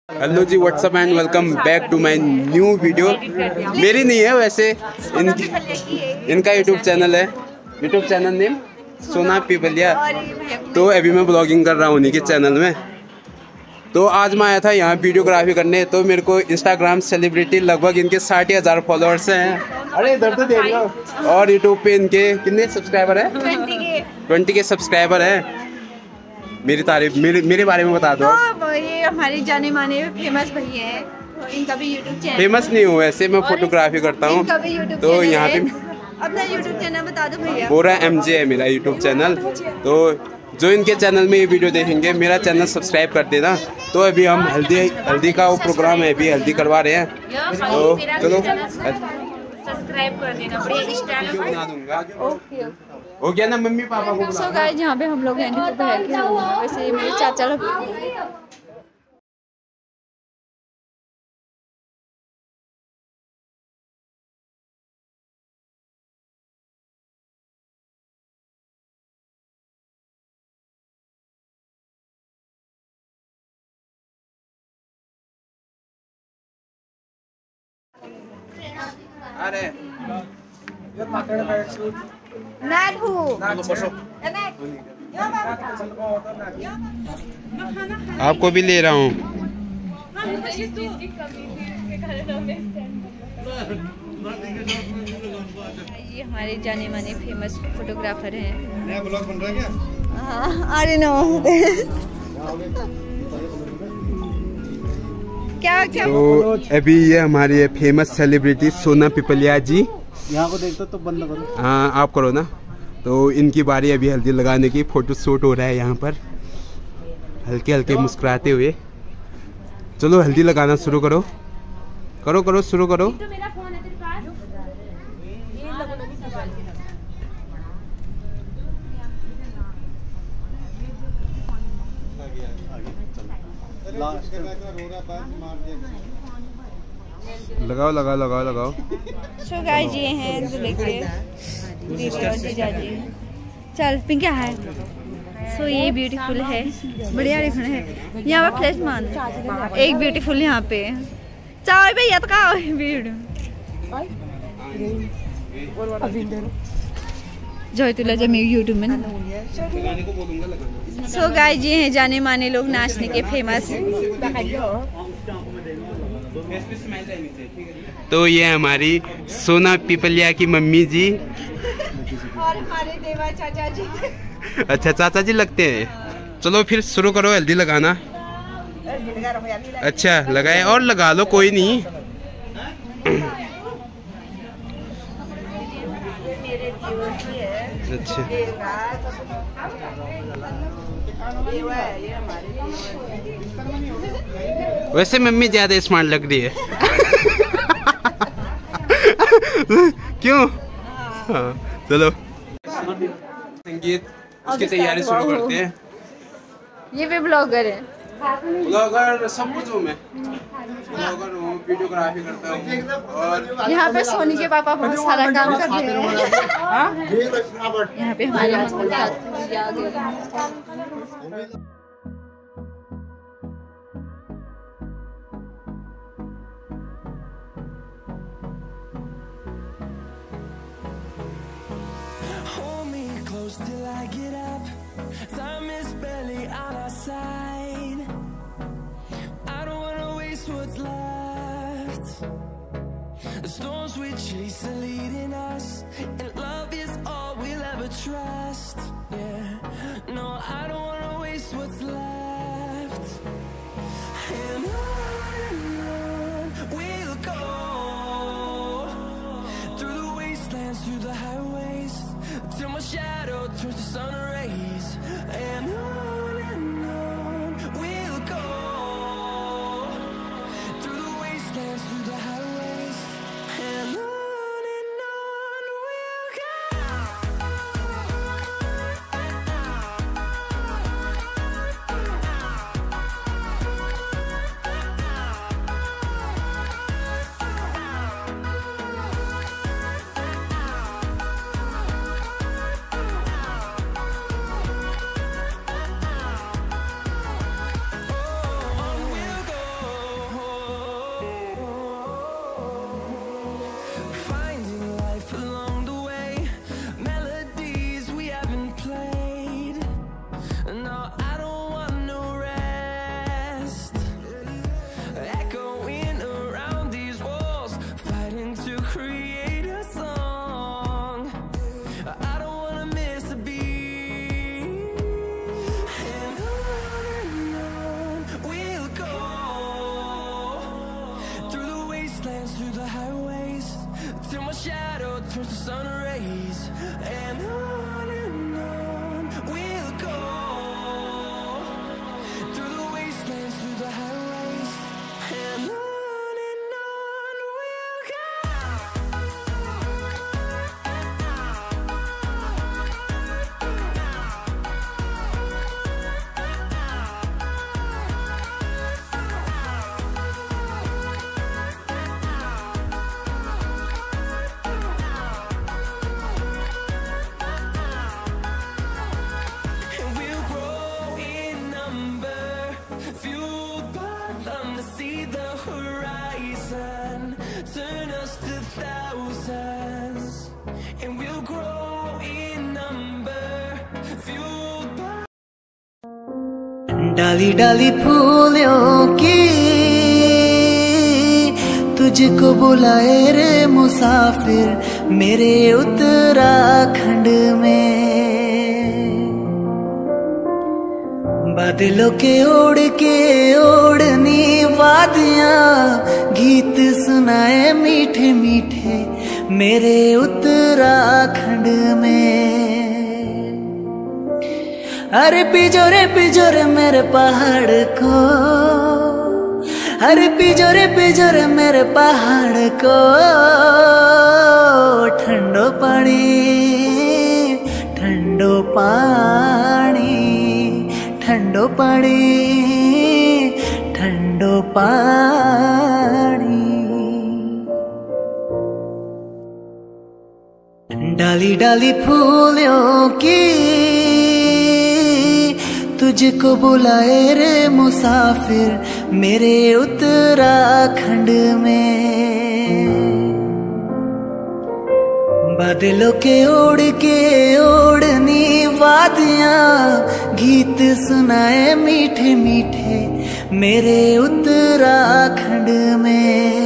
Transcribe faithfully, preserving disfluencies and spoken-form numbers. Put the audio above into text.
Hello ji, what's up and welcome back to my new video. मेरी नहीं है वैसे, इनकी इनका यूट्यूब चैनल है। YouTube channel name Sona Pipliya. तो अभी मैं ब्लॉगिंग कर रहा हूँ उन्हीं के चैनल में। तो आज मैं आया था यहाँ वीडियोग्राफी करने। तो मेरे को इंस्टाग्राम सेलिब्रिटी लगभग इनके साठ हज़ार फॉलोअर्स हैं। अरे इधर तो देख लो। और यूट्यूब पे इनके कितने सब्सक्राइबर हैं? ट्वेंटी के सब्सक्राइबर हैं। मेरी तारीफ मेरे मेरे बारे में बता दो। तो ये हमारे जाने माने फेमस भैया हैं। तो इनका भी यूट्यूब चैनल। फेमस नहीं हूँ वैसे, मैं फोटोग्राफी करता हूँ। तो यहाँ पे अपना यूट्यूब चैनल बता दो भैया। पूरा एम जे है मेरा यूट्यूब चैनल। तो जो इनके चैनल में ये वीडियो देखेंगे, मेरा चैनल सब्सक्राइब कर देना। तो अभी हम हल्दी हल्दी का वो प्रोग्राम है, अभी हल्दी करवा रहे हैं। तो चलो सब्सक्राइब कर देना, बना दूंगा। ओके हो गया ना मम्मी पापा को? सो गाइस, यहाँ पे हम लोग हैं दोपहर के। वैसे मेरे चाचा लोग अरे आपको भी ले रहा हूँ। ये हमारे जाने माने फेमस फोटोग्राफर हैं। नया ब्लॉग बन रहा है क्या? हाँ, अरे नो क्या क्या तो अभी ये हमारी है फेमस सेलिब्रिटी सोना पिपलिया जी। यहाँ को देखते तो बंद करो। हाँ आप करो ना। तो इनकी बारी अभी हल्दी लगाने की। फोटो शूट हो रहा है यहाँ पर, हल्के हल्के मुस्कुराते हुए। चलो हल्दी लगाना शुरू करो करो करो शुरू करो। लगाओ लगाओ लगाओ लगाओ। सो गाइस, ये हैं दूल्हे के दीदी और जीजा जी। चल पिंक क्या है? सो ये ब्यूटीफुल है, बढ़िया दिख रहे हैं। यहाँ पर फ्लैश मान एक ब्यूटीफुल यहाँ पे चार भैया तो का जो तुला जब मेरी यूट्यूब में। सो गाइस, ये हैं जाने माने लोग नाचने के फेमस। तो ये हमारी सोना पिपलिया की मम्मी जी और हमारे देवा चाचा जी। अच्छा चाचा जी लगते हैं। चलो फिर शुरू करो हल्दी लगाना। अच्छा लगाए और लगा लो, कोई नहीं। अच्छा वैसे मम्मी ज्यादा स्मार्ट लग रही है। क्यों? हाँ चलो संगीत उसकी तैयारी शुरू करते हैं। ये भी ब्लॉगर है। ब्लॉगर सब कुछ हूँ मैं। ब्लॉगर हूँ, वीडियोग्राफी करता हूँ। और यहाँ पे सोनी के पापा बहुत सारा काम कर रहे हैं। यहाँ पे हमारे आ गए। Till I get up, time is barely on our side. I don't wanna waste what's left. The storms we chase are leading us, and love is all we'll ever trust. Yeah, no, I don't wanna waste what's left. And on and on we'll go, through the wastelands, through the highways, till my shadow turns to sun rays. And on and on we'll go, through the wastelands, through the highways. And on and on we'll go. turns to sun rays, and on and on we'll go, through the wastelands, through the highways, and on and on we'll go. And we'll grow in number, fueled by them to see the horizon, turn us to thousands. And we'll grow in number, fueled by. डाली डाली फूलों की तुझको बुलाए रे मुसाफिर मेरे उत्तराखंड में। बादलों के ओढ़ के ओढ़नी वादियां गीत सुनाए मीठे मीठे मेरे उत्तराखंड में। अरे पिजोरे पिजोरे मेरे पहाड़ को, अरे पिजोरे पिजोरे मेरे पहाड़ को, ठंडो पानी ठंडो पानी ठंडो पानी ठंडो पानी। डाली डाली फूलों की तुझको बुलाए रे मुसाफिर मेरे उत्तराखंड में। बादलों के ओढ़ के ओढ़नी वादियां गीत सुनाए मीठे मीठे मेरे उत्तराखंड में।